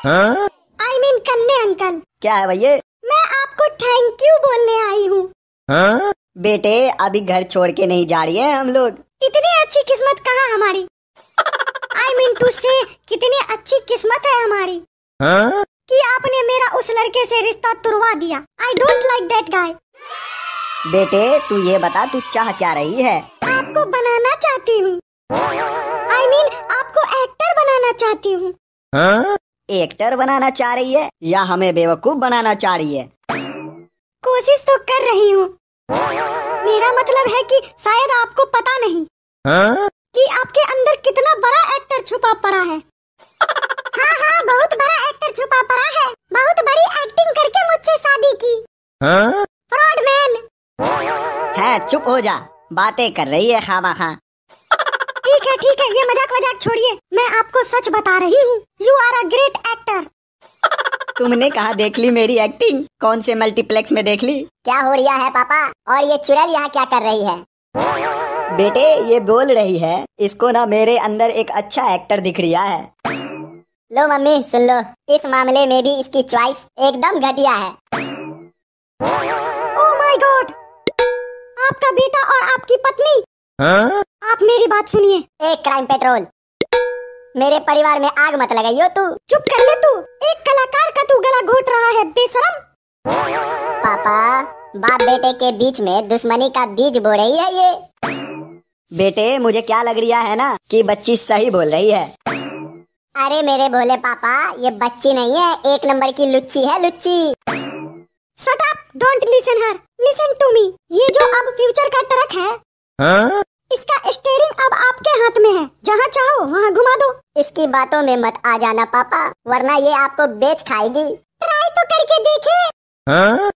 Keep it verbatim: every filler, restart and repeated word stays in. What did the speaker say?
I mean कन्ने uncle. क्या है भैया? मैं आपको थैंक यू बोलने आई हूँ। बेटे अभी घर छोड़ के नहीं जा रही है हम लोग। इतनी अच्छी किस्मत कहाँ हमारी। आई मीन टू से कितनी अच्छी किस्मत है हमारी कि आपने मेरा उस लड़के से रिश्ता तुड़वा दिया। I don't like that guy. बेटे तू ये बता तू चाह क्या रही है? आपको बनाना चाहती हूँ। आई मीन आपको एक्टर बनाना चाहती हूँ। एक्टर बनाना चाह रही है या हमें बेवकूफ बनाना चाह रही है? कोशिश तो कर रही हूँ। मेरा मतलब है कि शायद आपको पता नहीं कि आपके अंदर कितना बड़ा एक्टर छुपा पड़ा है। हाँ हाँ बहुत बड़ा एक्टर छुपा पड़ा है। बहुत बड़ी एक्टिंग करके मुझसे शादी की। Fraud man. है चुप हो जा, बातें कर रही है खामा-खा। ठीक है ठीक है ये मजाक वजाक छोड़िए, मैं आपको सच बता रही हूँ। You are a great actor. तुमने कहाँ देख ली मेरी एक्टिंग? कौन से मल्टीप्लेक्स में देख ली? क्या हो रहा है पापा? और ये चुड़ैल यहाँ क्या कर रही है? बेटे ये बोल रही है इसको ना मेरे अंदर एक अच्छा एक्टर दिख रहा है। लो मम्मी सुन लो, इस मामले में भी इसकी चॉइस एकदम घटिया है। ओह माय गॉड, आपका बेटा और आपकी पत्नी। हाँ? आप मेरी बात सुनिए। एक क्राइम पेट्रोल, मेरे परिवार में आग मत लगाइयो तू। चुप कर ले तू, एक कलाकार का तू गला घोट रहा है बेशरम। पापा बाप बेटे के बीच में दुश्मनी का बीज बो रही है ये। बेटे मुझे क्या लग रहा है ना कि बच्ची सही बोल रही है। अरे मेरे भोले पापा ये बच्ची नहीं है, एक नंबर की लुच्ची है लुच्ची। Shut up, don't listen her, listen to me. ये जो अब फ्यूचर का ट्रक है हाँ? इसका स्टीयरिंग अब आपके हाथ में है, जहाँ चाहो वहाँ घुमा दो। इसकी बातों में मत आ जाना पापा, वरना ये आपको बेच खाएगी। ट्राई तो करके देखे। हाँ?